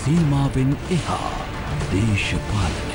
සීමාවෙන් එහා දේශපාලනය.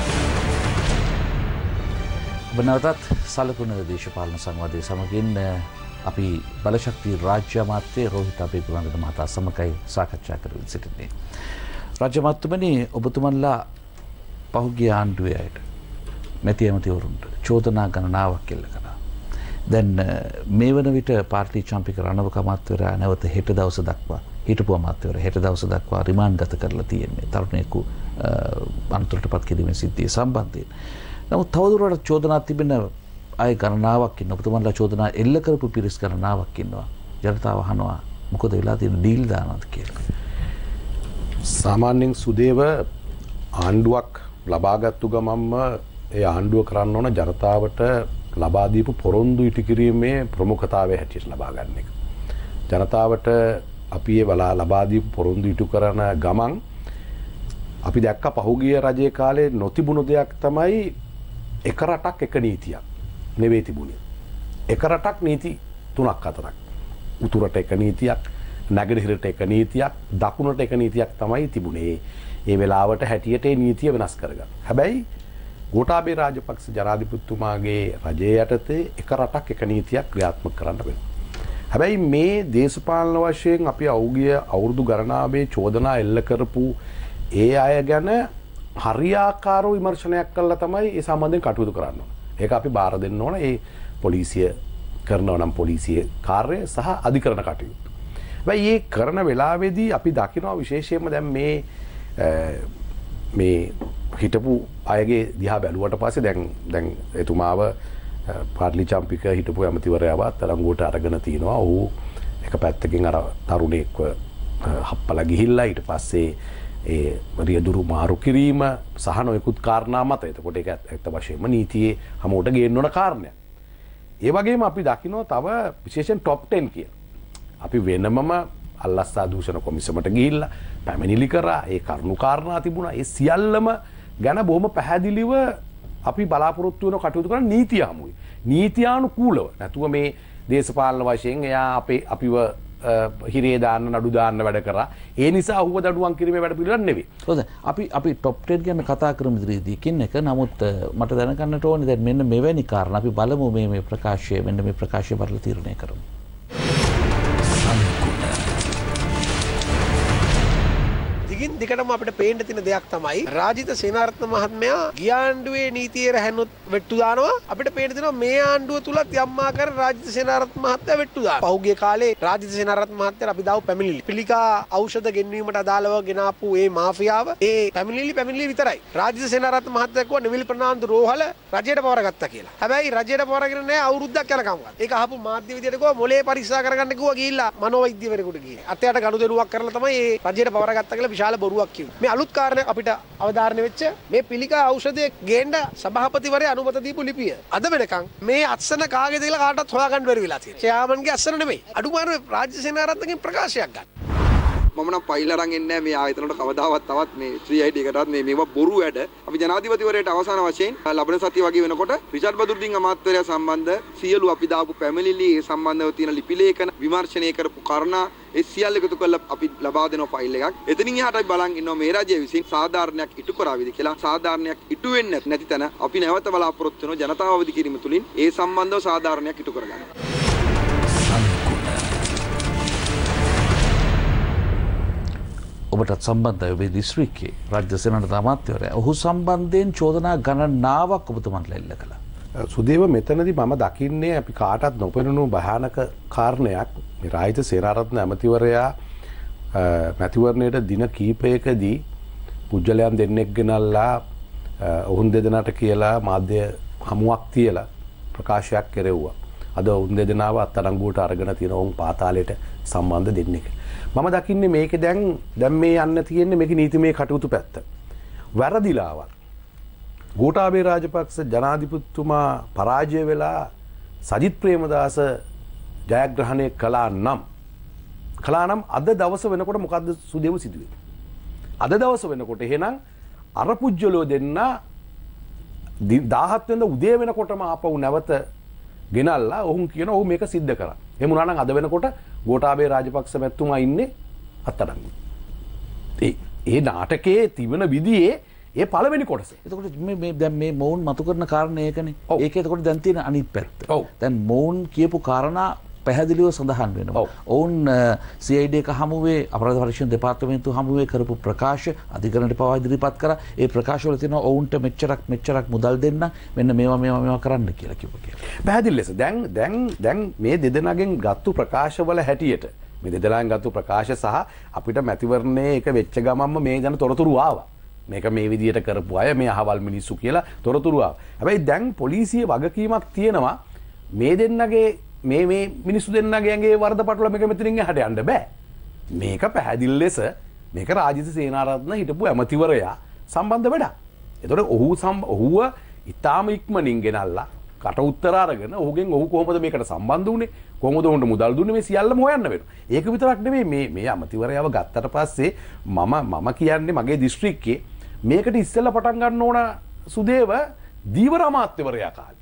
බනවතත් සලකුණ දේශපාලන සංවාදය සමගින් අපි බලශක්ති රාජ්‍ය අමාත්‍ය රෝහිත අබේගුණන්ද මහතා සමගයි සාකච්ඡා කරමින් සිටින්නේ. රාජ්‍ය අමාත්‍යමනි, ඔබතුමන්ලා පහුගිය ආණ්ඩුවේ අයට මැති ඇමතිවරුන්ට චෝදනා ගණනාවක් එල්ල කළා. දැන් මේ වන විට පාර්ලී චාම්පික රණවක අමාත්‍යවරයා නැවත හෙට දවස දක්වා හිටපු අමාත්‍යවරයා හෙට දවස දක්වා රිමාන්ඩ් ගත කරලා තියෙන්නේ තරුණයෙකු අනතුරටපත් කිරීමේ සිද්ධිය සම්බන්ධයෙන්. නමුත් තවදුරටත් චෝදනා තිබෙන අය ගණනාවක් ඉන්නවා. ඔබතුමන්ලා චෝදනා එල්ල කරපු පිරිස් ගණනාවක් ඉන්නවා. ජනතාව අහනවා මොකද වෙලා තියෙන ඩීල් දානවද කියලා. සාමාන්‍යයෙන් සුදේව ආණ්ඩුවක් ලබාගත්තු ගමන්ම ඒ ආණ්ඩුව කරන්න ඕන ජනතාවට ලබා දීපු පොරොන්දු ඉටු කිරීමේ ප්‍රමුඛතාවය හැටියට ලබා ගන්න එක. ජනතාවට අපි ඒ ලබා දීපු පොරොන්දු ඉටු කරන ගමන් අපි දැක්ක පහුගිය රජයේ කාලේ නොතිබුණු දෙයක් තමයි එක රටක් එක නීතියක් නෙවෙයි තිබුණේ. එක රටක් නීති 3ක් 4ක්. උතුරට එක නීතියක්, නැගෙනහිරට එක නීතියක්, දකුණට එක නීතියක් තමයි තිබුණේ. ඒ වෙලාවට හැටියට ඒ නීතිය වෙනස් කරගන්න. හැබැයි ගෝඨාභය රාජපක්ෂ ජනාධිපතිතුමාගේ රජය යටතේ එක රටක් එක නීතියක් ක්‍රියාත්මක කරන්න වෙනවා. හැබැයි මේ දේශපාලන වශයෙන් අපි අවුගිය අවුරුදු ගණනාවේ චෝදනා එල්ල කරපු ඒ අය ගැන හරියාකාරව විමර්ශනයක් කළා තමයි ඒ සම්බන්ධයෙන් කටයුතු කරන්න ඕන. ඒක අපි බාර දෙන්න ඕන. ඒ පොලිසිය කරනවා නම් පොලිසිය කාර්යය සහ අධිකරණ කටයුතු. හැබැයි මේ කරන වෙලාවේදී අපි දකිනවා විශේෂයෙන්ම දැන් මේ හිටපු අයගේ දිහා බැලුවට පස්සේ දැන් එතුමාව පාර්ලි චාම්පික හිටපු ඇමතිවරයාවත් තරංගුවට අරගෙන තිනවා. ඔහු එක පැත්තකින් අර තරුණයෙක්ව හප්පලා ගිහිල්ලා ඊට පස්සේ ඒ රියදුරු මාරු කිරීම සහ නොයෙකුත් කාරණා මත. එතකොට ඒක ඇත්ත වශයෙන්ම නීතියේ හැමෝට ගේන්න ඕන කාරණයක්. ඒ වගේම අපි දකිනවා තව විශේෂයෙන් টপ 10 කියලා. අපි වෙනමම අල්ලස්සා දූෂණ කොමිසමට ගිහිල්ලා පැමිණිලි කරා. ඒ කරුණු කාරණා තිබුණා. ඒ සියල්ලම ගැන බොහොම පැහැදිලිව අපි බලාපොරොත්තු වෙන කටයුතු කරන නීතිය හමුයි. නීතියානුකූලව. නැතුව මේ දේශපාලන වශයෙන් එයා අපිව හිරේ දාන්න නඩු දාන්න වැඩ කරා. ඒ නිසා ඔහුව දඩුවම් කිරීමේ වැඩ පිළිවෙලක් නෙවෙයි. හොඳයි. අපි টপ 10 ගැන කතා කරමු ඉදිරියේදී කින් එක. නමුත් මට දැනගන්නට ඕනේ දැන් මෙන්න මෙවැනි කාරණා අපි බලමු මේ ප්‍රකාශය මෙන්න මේ ප්‍රකාශය බලලා තීරණය කරමු. දිගින් දිගටම අපිට පේන්න තියෙන දෙයක් තමයි රාජිත සේනාරත්න මහත්මයා ගිය ආණ්ඩුවේ නීතියේ රැහැනොත් වෙට්ටු දානවා. අපිට පේන්න තියෙනවා මේ ආණ්ඩුව තුලත් යම් ආකාර රාජිත සේනාරත්න මහත්මයා වෙට්ටු දානවා. පහුගිය කාලේ රාජිත සේනාරත්න මහත්මයා අපි දාව පැමිණිලි. පිළිකා ඖෂධ ගෙන්වීමට අදාළව ගෙනාපු ඒ මාෆියාව ඒ පැමිණිලි විතරයි. රාජිත සේනාරත්න මහත්මයා කිව්වා නිවිල් ප්‍රනාන්දු රෝහල රජයට පවරගත්තා කියලා. හැබැයි රජයට පවරගෙන නැහැ අවුරුද්දක් යනකම්වත්. ඒක අහපු මාධ්‍ය විදියට කිව්වා මොලේ පරීක්ෂා කරගන්න කිව්වා ගිහිල්ලා මනෝවෛද්‍යවරයෙකුට ගිහින්. අතයට ගනුදෙනුවක් කරලා තමයි මේ රජයට පවරගත්තා කියලා විශාල බොරුවක් කිව්වා. මේ අලුත් කාරණයක් අපිට අවධාරණය වෙච්ච මේ පිළිකා ඖෂධය ගේන්න සභාපතිවරයා අනුමත දීපු ලිපිය. අද වෙනකන් මේ අත්සන කාගේද කියලා කාටවත් හොයාගන්න බැරි වෙලා තියෙනවා. චෙයාමන්ගේ අත්සන නෙමෙයි. අඩුමානේ රාජ්‍ය සේනාරත්නගෙන් ප්‍රකාශයක් ගන්න. මම නම් පයිල් අරන් එන්නේ නැහැ මේ ආයතනවල කවදාවත් තවත් මේ 3ID එකටවත් මේවා බොරු වැඩ. අපි ජනාධිපතිවරයාට අවසාන වශයෙන් ලබන සතිය වගේ වෙනකොට රිචඩ් බදුරුද්දීන් අමාත්‍යවරයා සම්බන්ධ සියලු අපි දාපු පැමිණිලි ඒ සම්බන්ධව තියෙන ලිපි ලේඛන විමර්ශනය කරපු කාරණා ඒ සියල්ල එකතු කරලා අපි ලබා දෙන ෆයිල් එකක්. එතනින් එහාට අපි බලන් ඉන්නවා මේ රජය විසින් සාධාරණයක් ඉටු කරාවිද කියලා. සාධාරණයක් ඉටු වෙන්නේ නැති තැන අපි නැවත බලාපොරොත්තු වෙනවා ජනතාව අවදි කිරීම තුලින් ඒ සම්බන්ධව සාධාරණයක් ඉටු කරගන්න. ඔබටත් සම්බන්ධයි ඔබේ දිස්ත්‍රික්කයේ රාජ්‍ය සේනාධිපති අමාත්‍යවරයා. ඔහු සම්බන්ධයෙන් චෝදනා ගණනාවක් ඔබතුමන්ලා එල්ල කළා. සුදේව මෙතනදී මම දකින්නේ අපි කාටත් නොපෙනුණු භයානක කාරණයක්. මේ රාජිත සේනාරත්න ඇමතිවරයා මැතිවරණයට දින කීපයකදී පුජ්‍යලයන් දෙන්නෙක් ගෙනල්ලා ඔවුන් දෙදෙනාට කියලා මාධ්‍ය හමුවක් තියලා ප්‍රකාශයක් කෙරෙව්වා. අද ඔවුන් දෙදෙනාව අත්අඩංගුවට අරගෙන තියෙන ඔවුන් පාතාලයට සම්බන්ධ දෙන්නෙක්. මම දකින්නේ මේකේ දැන් මේ යන්න තියෙන්නේ මේකේ නීතිමය කටයුතු පැත්ත. වැරදිලාවක්. ගෝඨාභය රාජපක්ෂ ජනාධිපතිතුමා පරාජය වෙලා සජිත් ප්‍රේමදාස ජයග්‍රහණය කළා නම් අද දවස වෙනකොට මොකද්ද සුදේව සිදුවේ? අද දවස වෙනකොට එහෙනම් අර පුජ්‍යලෝ දෙන්න 17 වෙනිදා උදේ වෙනකොටම ආපහු නැවත ගෙනල්ලා ඔවුන් කියන ඔහු මේක සිද්ධ කරා. එහෙම වුණා නම් අද වෙනකොට ගෝඨාභය රාජපක්ෂ මැතිතුමා ඉන්නේ අත්අඩංගුවේ. ඒ නාටකයේ තිබෙන විදිහේ ඒ පළවෙනි කොටස. එතකොට මේ දැන් මේ මොවුන් මතු කරන කාරණේ ඒකනේ. ඒක එතකොට දැන් තියෙන අනිත් පැත්ත. දැන් මොවුන් කියපු කාරණා පැහැදිලිව සඳහන් වෙනවා. ඔවුන් CID එක හමුවේ අපරාධ පරීක්ෂණ දෙපාර්තමේන්තුව හමුවේ කරපු ප්‍රකාශ අධිකරණයට පවා ඉදිරිපත් කරා. ඒ ප්‍රකාශවල තියෙනවා ඔවුන්ට මෙච්චරක් මුදල් දෙන්න මෙන්න මේවා කරන්න කියලා කිව්වා කියලා. පැහැදිලි ලෙස දැන් මේ දෙදෙනාගෙන් ගත්තු ප්‍රකාශවල හැටියට මේ දෙදෙනාගෙන් ගත්තු ප්‍රකාශ සහ අපිට මැතිවරණයේ එක වෙච්ච ගමන්ම මේ ගැන තොරතුරු ආවා. මේක මේ විදියට කරපු අය මේ අහවල් මිනිස්සු කියලා තොරතුරු ආවා. හැබැයි දැන් පොලිසිය වගකීමක් තියෙනවා මේ දෙන්නගේ මේ මිනිස්සු දෙන්නගේ ඇඟේ වරදපටල මේක මෙතනින් එහාට යන්න බෑ. මේක පැහැදිලි ලෙස මේක රාජිත සේනාරත්න හිටපු ඇමතිවරයා සම්බන්ධ වැඩක්. ඒතකොට ඔහුව ඉතාම ඉක්මනින් ගෙනල්ලා කට උත්තර අරගෙන ඔහුගෙන් ඔහු කොහොමද මේකට සම්බන්ධ වුනේ? කොහොමද ඔහුන්ට මුදල් දුන්නේ? මේ සියල්ලම හොයන්න වෙනවා. ඒක විතරක් නෙමෙයි මේ ඇමතිවරයාව ගත්තට පස්සේ මම කියන්නේ මගේ දිස්ත්‍රික්කයේ මේකට ඉස්සෙල්ලා පටන් ගන්න ඕන සුදේව දීවර අමාත්‍යවරයා කාලේ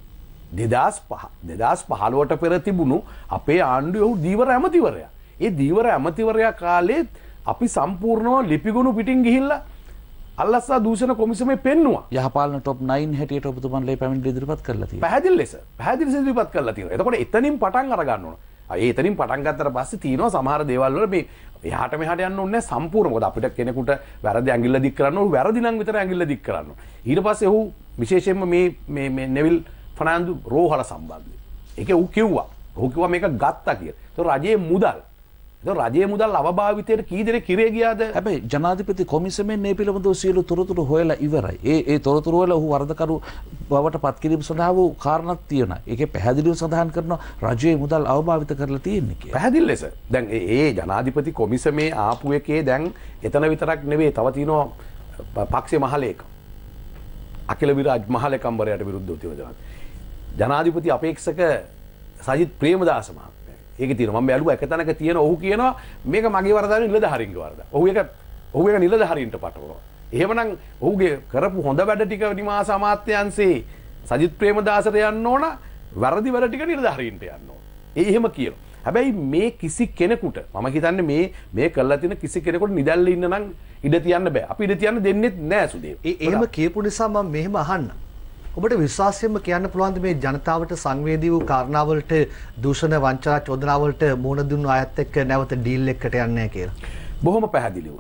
2015ට පෙර තිබුණු අපේ ආණ්ඩුවේ ඔහු දීවර ඇමතිවරයා. ඒ දීවර ඇමතිවරයා කාලේ අපි සම්පූර්ණව ලිපිගොනු පිටින් ගිහිල්ලා අල්ලස්සා දූෂණ කොමිසමේ පෙන්නුවා. යහපාලන টොප් 9 හැටියට ඔබතුමන්ලා පැමිණිලි ඉදිරිපත් කරලා තියෙනවා. පැහැදිලි ලෙස ඉදිරිපත් කරලා තියෙනවා. එතකොට එතනින් පටන් අර ගන්න ඕන. එතනින් පටන් ගත්තට පස්සේ තියෙනවා සමහර දේවල් වල මේ එහාට මෙහාට යන්න ඕනේ නැහැ සම්පූර්ණ. මොකද අපිට කෙනෙකුට වැරදි ඇඟිල්ල දික් කරන්න ඕන වැරදි නම් විතර ඇඟිල්ල දික් කරන්න ඕන. ඊට පස්සේ ඔහු විශේෂයෙන්ම මේ නෙවිල් ෆර්නෑන්ඩු රෝහල සම්බන්ධයෙන්. ඒක ඔහු කිව්වා මේක ගත්තා කියලා. ඒක රජයේ මුදල්. ඒක රජයේ මුදල් අවභාවිතයට කී දෙනෙක් කිරේ ගියාද? හැබැයි ජනාධිපති කොමිසමෙන් මේ පිළිබඳව සියලු තොරතුරු හොයලා ඉවරයි. ඒ තොරතුරු වල ඔහු වරදකරු බවට පත් කිරීම සඳහා වූ කාරණාවක් තියෙනවා. ඒකේ පැහැදිලිව සඳහන් කරනවා රජයේ මුදල් අවභාවිත කරලා තියෙන්නේ කියලා. පැහැදිලි ලෙස. දැන් ඒ ජනාධිපති කොමිසමේ ආපු එකේ දැන් එතන විතරක් නෙවෙයි තව තියෙනවා පක්ෂේ මහලේකම්. අකිල විරාජ් මහලේකම්වරයාට විරුද්ධව තියෙනවා. ජනාධිපති අපේක්ෂක සජිත් ප්‍රේමදාස මහත්මයා. ඒකේ තියෙනවා මම බැලුවා එක තැනක තියෙන ඔහු කියනවා මේක මගේ වරදක් නිලධාරීන්ගේ වරදක්. ඔහු ඒක නිලධාරීන්ට පටවනවා. එහෙමනම් ඔහුගේ කරපු හොඳ වැඩ ටික නිවාස අමාත්‍යාංශේ සජිත් ප්‍රේමදාසට යන්න ඕන වැරදි වැඩ ටික නිලධාරීන්ට යන්න ඕන. එහෙම කියනවා. හැබැයි මේ කිසි කෙනෙකුට මම හිතන්නේ මේ කළා තියෙන කිසි කෙනෙකුට නිදැල්ල ඉන්න නම් ඉඩ තියන්න බෑ. අපි ඉඩ තියන්න දෙන්නෙත් නෑ සුදේව. එහෙම කියපු නිසා මම මෙහෙම අහන්න. ඔබට විශ්වාසයෙන්ම කියන්න පුළුවන්ද මේ ජනතාවට සංවේදී වූ කාරණාවලට දූෂණ වංචා චෝදනාවලට මුහුණ දුන්නු අයත් එක්ක නැවත ඩීල් එකකට යන්නේ කියලා? බොහොම පැහැදිලිව.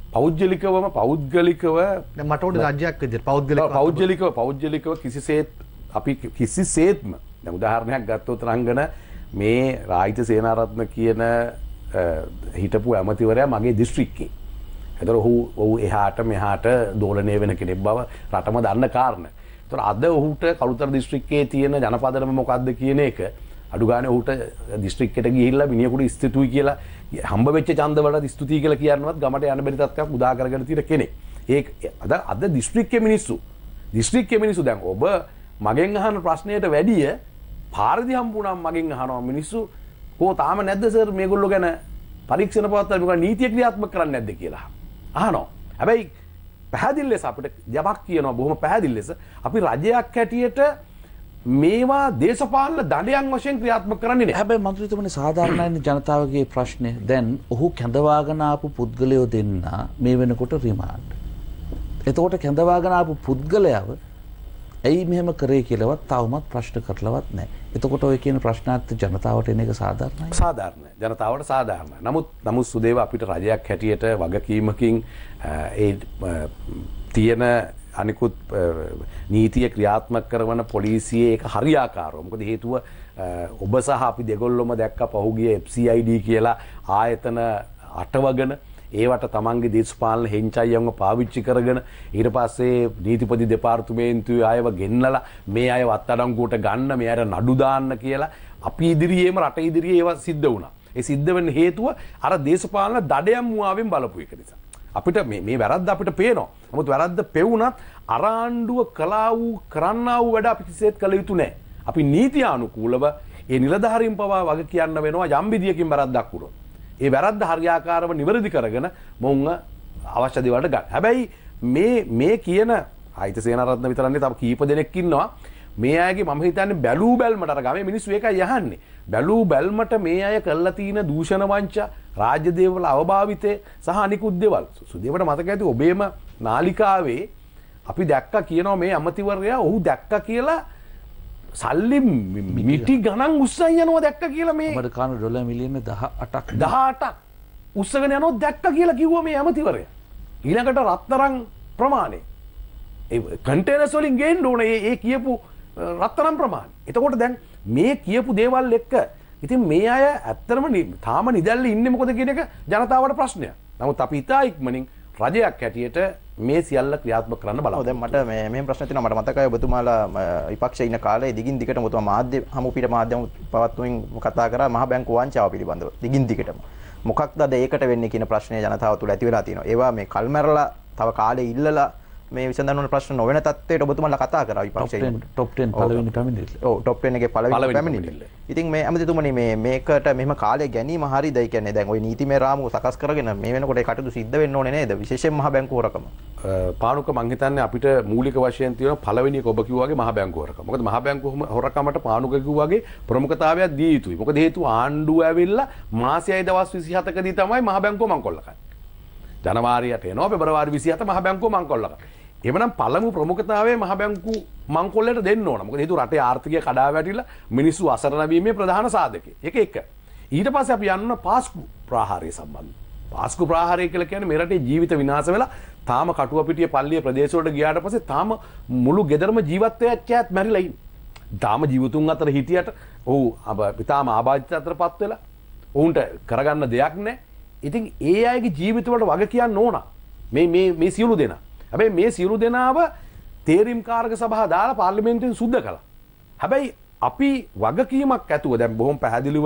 පෞද්ගලිකව මට ඕනේ රාජ්‍යයක් විදිහට පෞද්ගලිකව කිසිසේත්ම දැන් උදාහරණයක් ගත්තොත් රංගන මේ රාජිත සේනාරත්න කියන හිටපු ඇමතිවරයා මගේ දිස්ත්‍රික්කේ. ඒතර ඔහු එහාට මෙහාට දෝලණය වෙන කෙනෙක් බව රටම දන්න කාරණා. ඒතර අද ඔහුට කළුතර දිස්ත්‍රික්කයේ තියෙන ජනපදනම මොකද්ද කියන එක අඩු ගානේ ඔහුට දිස්ත්‍රික්කයට ගිහිල්ලා මිනිහෙකුට ස්තුතියි කියලා හම්බ වෙච්ච ඡන්ද වලට ස්තුතියි කියලා කියනවත් ගමට යන්න බැරි තත්ත්වයක් උදා කරගෙන තියෙන කෙනෙක්. අද දිස්ත්‍රික්කයේ මිනිස්සු දැන් ඔබ මගෙන් අහන ප්‍රශ්නයට වැඩිය පාරදී හම්බුණාම මගෙන් අහනවා මිනිස්සු කොහොම තාම නැද්ද සර් මේගොල්ලෝ ගැන පරීක්ෂණ පවත්වලා මේක නීතිය ක්‍රියාත්මක කරන්නේ නැද්ද කියලා අහනවා. හැබැයි පැහැදිලි ලෙස අපිට යමක් කියනවා බොහොම පැහැදිලි ලෙස අපි රජයක් හැටියට මේවා දේශපාලන දඩයන් වශයෙන් ක්‍රියාත්මක කරන්නේ නැහැ. හැබැයි මන්ත්‍රීතුමනි සාධාරණයි ජනතාවගේ ප්‍රශ්නේ. දැන් ඔහු කැඳවාගෙන ආපු පුද්ගලයෝ දෙන්න මේ වෙනකොට රිමාන්ඩ්. එතකොට කැඳවාගෙන ආපු පුද්ගලයාව ඇයි මෙහෙම කරේ කියලාවත් තවමත් ප්‍රශ්න කරලවත් නැහැ. එතකොට ඔය කියන ප්‍රශ්නාර්ථ ජනතාවට එන එක සාධාරණයි. සාධාරණයි. ජනතාවට සාධාරණයි. නමුත් සුදේව අපිට රජයක් හැටියට වගකීමකින් ඒ තියෙන අනිකුත් නීතිය ක්‍රියාත්මක කරන පොලිසියේ ඒක හරියාකාරව. මොකද හේතුව ඔබ සහ අපි දෙගොල්ලොම දැක්ක පහුගිය FCID කියලා ආයතන අටවගෙන ඒවට තමන්ගේ දේශපාලන හෙංචයියන්ව පාවිච්චි කරගෙන ඊට පස්සේ නීතිපති දෙපාර්තමේන්තුවේ අයව ගෙන්නලා මේ අයව අත්අඩංගුවට ගන්න මේ අයට නඩු දාන්න කියලා අපි ඉදිරියේම රට ඉදිරියේ ඒවා සිද්ධ වුණා. ඒ සිද්ධ වෙන්න හේතුව අර දේශපාලන දඩයම් මුවාවෙන් බලපු එක නිසා. අපිට මේ වැරද්ද අපිට පේනවා. නමුත් වැරද්ද පෙවුනත් අර ආණ්ඩුව කළා වූ කරන්නා වූ වැඩ අපි කිසිසේත් කළ යුතු නැහැ. අපි නීතියානුකූලව ඒ නිලධාරීන් පවා වග කියන්න වෙනවා යම් විදියකින් වැරද්දක් වුණොත්. ඒ වැරද්ද හරියාකාරව නිවැරදි කරගෙන මොවුන් අවශ්‍ය දේවල්ට ගන්න. හැබැයි මේ කියන ආයිත සේනාරත්න විතරන්නේ තව කීප දෙනෙක් ඉන්නවා. මේ අයගේ මම හිතන්නේ බැලූ බැල්මට අර ගමේ මිනිස්සු ඒකයි යහන්නේ. බැලූ බැල්මට මේ අය කරලා තියෙන දූෂණ වංචා රාජ්‍ය දේවල් අවභාවිතය සහ අනිකුත් දේවල් සුදේවට මතක ඇති ඔබේම නාලිකාවේ අපි දැක්කා කියනවා මේ අමතිවරයා ඔහු දැක්කා කියලා සල්ලි මිටි ගණන් උස්සන් යනවා දැක්කා කියලා මේ අපිට කාන ඩොලර් මිලියන 18ක් උස්සගෙන යනවා දැක්කා කියලා කිව්වා මේ අමතිවරයා. ඊළඟට රත්තරන් ප්‍රමාණය ඒ කන්ටේනර්ස් වලින් ගේන්න ඕනේ ඒ කියපු රත්තරන් ප්‍රමාණය. එතකොට දැන් මේ කියපු දේවල් එක්ක ඉතින් මේ අය ඇත්තටම තාම නිදැල්ලේ ඉන්නේ මොකද කියන එක ජනතාවට ප්‍රශ්නයක්. නමුත් අපි ඉතා ඉක්මනින් රජයක් හැටියට මේ සියල්ල ක්‍රියාත්මක කරන්න බලමු. දැන් මට මේ ප්‍රශ්න තියෙනවා මට මතකයි ඔබතුමාලා විපක්ෂයේ ඉන්න කාලේ දිගින් දිගටම ඔබතුමා මාධ්‍ය හමුපිට මාධ්‍යම පවත්වමින් කතා කරා මහ බැංකු වංචාව පිළිබඳව දිගින් දිගටම. මොකක්ද අද ඒකට වෙන්නේ කියන ප්‍රශ්නය ජනතාව තුළ ඇති වෙලා තියෙනවා. ඒවා මේ කල්මැරලා තව කාලේ ඉල්ලලා මේ විසඳන්න ඕන ප්‍රශ්න නොවන තත්ත්වයට ඔබතුමාලා කතා කරා විපක්ෂයේ. টොප් 10 පළවෙනි පැමිණිල්ල. ඔව් টොප් 10 එකේ පළවෙනි පැමිණිල්ල. ඉතින් මේ ඇමතිතුමනි මේකට මෙහෙම කාලේ ගැනීම හරියද? ඒ කියන්නේ දැන් ওই නීතිමය රාමුව සකස් කරගෙන මේ වෙනකොට ඒ කටයුතු සිද්ධ වෙන්න ඕනේ නේද? විශේෂයෙන් මහ බැංකු හොරකම. පානුක මං හිතන්නේ අපිට මූලික වශයෙන් තියෙන පළවෙනි එක ඔබ කිව්වාගේ මහ බැංකු හොරකම. මොකද මහ බැංකු හොරකමට පානුක කිව්වාගේ ප්‍රමුඛතාවයක් දිය යුතුයි. මොකද හේතුව ආණ්ඩුව ඇවිල්ලා මාසෙයි දවස් 27කදී තමයි මහ බැංකුව මංකොල්ල කරන්නේ. ජනවාරියට එනවා පෙබරවාරි 27 මහ බැංකුව මංකොල්ල කරනවා. එවනම් පළමු ප්‍රමුඛතාවයේ මහ බැංකු මංකොල්ලට දෙන්න ඕන. මොකද හේතුව රටේ ආර්ථිකය කඩා වැටිලා මිනිස්සු අසරණ වීමේ ප්‍රධාන සාධකය. ඒක එක. ඊට පස්සේ අපි යන්න පාස්කු ප්‍රාහාරය සම්බන්ධ. පාස්කු ප්‍රාහාරය කියලා කියන්නේ මේ රටේ ජීවිත විනාශ වෙලා තාම කටුවපිටිය පල්ලිය ප්‍රදේශ වලට ගියාට පස්සේ තාම මුළු ගෙදරම ජීවත් වෙච්ච ඇත් මැරිලා ඉන්නේ. තාම ජීවතුන් අතර හිටියට ඔව් තාම ආබාධිත අතරපත් වෙලා ඔවුන්ට කරගන්න දෙයක් නැහැ. ඉතින් ඒ අයගේ ජීවිත වලට වග කියන්න ඕන. මේ සියලු දෙනා. හැබැයි මේ සියලු දෙනාව තේරීම් කාරක සභාව දාලා පාර්ලිමේන්තුවෙන් සුද්ධ කළා. හැබැයි අපි වගකීමක් ඇතුව දැන් බොහොම පැහැදිලිව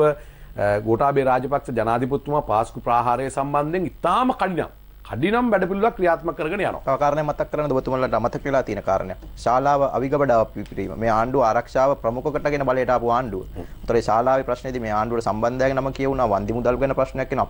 ගෝඨාභය රාජපක්ෂ ජනාධිපතිතුමා පාස්කු ප්‍රාහාරය සම්බන්ධයෙන් ඉතාම කඩිනම් වැඩපිළිවෙලක් ක්‍රියාත්මක කරගෙන යනවා. තව කාරණයක් මතක් කරන්න ඔබතුමාලට අමතක වෙලා තියෙන කාරණයක්. ශාලාව අවිගබඩාව පිපිරීම. මේ ආණ්ඩුව ආරක්ෂාව ප්‍රමුඛකටගෙන බලයට ආපු ආණ්ඩුව. උතරේ ශාලාවේ ප්‍රශ්නේදී මේ ආණ්ඩුවට සම්බන්ධයෙන් නම කියවුණා වන්දි මුදල් ගැන ප්‍රශ්නයක් වෙනවා.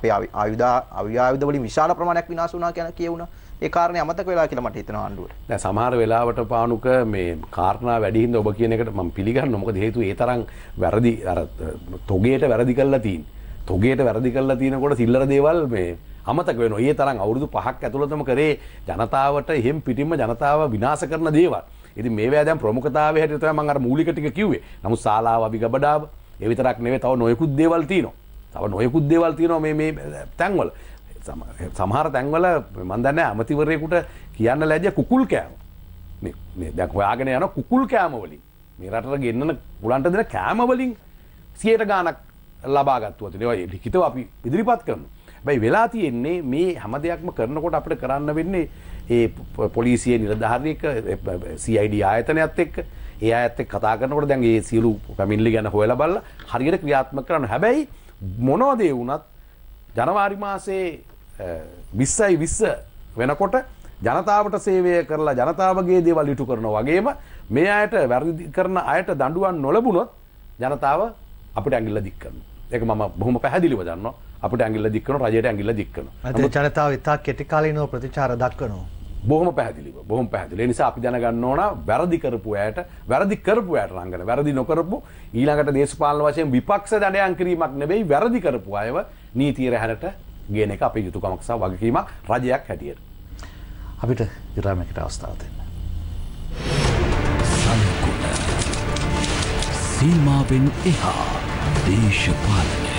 අපේ ආයුධ වලින් විශාල ප්‍රමාණයක් විනාශ වුණා කියන කියවුණා. ඒ කාරණේ අමතක වෙලා කියලා මට හිතෙනවා ආණ්ඩුවට. දැන් සමහර වෙලාවට පානුක මේ කාරණා වැඩි හින්දා ඔබ කියන එකට මම පිළිගන්නවා. මොකද හේතුව ඒ තරම් වැරදි අර තොගේට වැරදි කළා තියෙන්නේ. තොගේට වැරදි කළා තියෙනකොට සිල්ලර දේවල් මේ අමතක වෙනවා. ඒ තරම් අවුරුදු 5ක් ඇතුළතම කරේ ජනතාවට එහෙම් පිටින්ම ජනතාව විනාශ කරන දේවල්. ඉතින් මේවා දැන් ප්‍රමුඛතාවයේ හැටියට තමයි මම අර මූලික ටික කිව්වේ. නමුත් ශාලාව අවිගබඩාව ඒ විතරක් නෙවෙයි තව නොයෙකුත් දේවල් තියෙනවා. මේ තැන්වල. සමහර තැන්වල මම දන්නේ අමතිවරයෙකුට කියන්න ලැජ්ජ කුකුල් කෑම. මේ දැන් හොයාගෙන යන කුකුල් කෑම වලින් මේ රටට ගෙන්නන උලන්ට දෙන කෑම වලින් 100ට ගාණක් ලබා ගත්තා. ඒවා ලිඛිතව අපි ඉදිරිපත් කරනවා. හැබැයි වෙලා තියෙන්නේ මේ හැම දෙයක්ම කරනකොට අපිට කරන්න වෙන්නේ ඒ පොලිසිය නිලධාරියෙක් CID ආයතනයත් එක්ක ඒ අයත් එක්ක කතා කරනකොට දැන් මේ සියලු පැමිණිලි ගැන හොයලා බලලා හරියට ක්‍රියාත්මක කරන්න. හැබැයි මොනවද ඒ වුණත් ජනවාරි මාසේ 20 වෙනකොට ජනතාවට සේවය කරලා ජනතාවගේ දේවල් ඉටු කරනවා වගේම මේ අයට වැරදි කරන අයට දඬුවම් නොලැබුණොත් ජනතාව අපිට ඇඟිල්ල දික් කරනවා. ඒක මම බොහොම පැහැදිලිව දන්නවා. අපිට ඇඟිල්ල දික් කරනවා රජයට ඇඟිල්ල දික් කරනවා. නමුත් ජනතාව ඉතා කෙටි කාලිනව ප්‍රතිචාර දක්වනවා. බොහොම පැහැදිලිව. ඒ නිසා අපි දැනගන්න ඕන වැරදි කරපු අයට රංගන වැරදි නොකරපු ඊළඟට දේශපාලන වශයෙන් විපක්ෂ දඩයන් කිරීමක් නෙවෙයි වැරදි කරපු අයව නීතිය රැහැනට ගේන එක අපේ යුතුයකමක් සහ වගකීමක් රජයක් හැටියට. අපිට විරාමයකට අවස්ථාව දෙන්න. සීමාවෙන් එහා දේශපාලනය